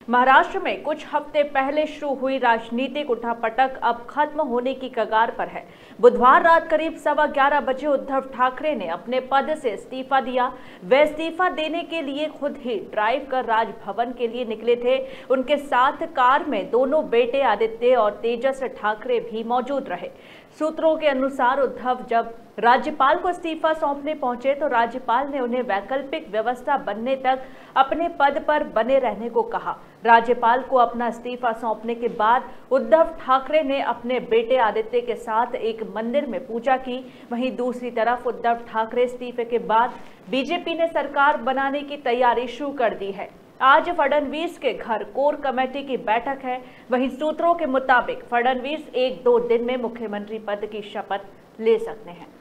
महाराष्ट्र में कुछ हफ्ते पहले शुरू हुई राजनीतिक उठापटक अब खत्म होने की कगार पर है। बुधवार रात करीब 11:15 बजे उद्धव ठाकरे ने अपने पद से इस्तीफा दिया। वे इस्तीफा देने के लिए खुद ही ड्राइव कर राजभवन के लिए निकले थे। उनके साथ कार में दोनों बेटे आदित्य और तेजस ठाकरे भी मौजूद रहे। सूत्रों के अनुसार उद्धव जब राज्यपाल को इस्तीफा सौंपने पहुंचे तो राज्यपाल ने उन्हें वैकल्पिक व्यवस्था बनने तक अपने पद पर बने रहने को कहा। राज्यपाल को अपना इस्तीफा सौंपने के बाद उद्धव ठाकरे ने अपने बेटे आदित्य के साथ एक मंदिर में पूजा की। वहीं दूसरी तरफ उद्धव ठाकरे इस्तीफे के बाद बीजेपी ने सरकार बनाने की तैयारी शुरू कर दी है। आज फडणवीस के घर कोर कमेटी की बैठक है। वहीं सूत्रों के मुताबिक फडणवीस 1-2 दिन में मुख्यमंत्री पद की शपथ ले सकते हैं।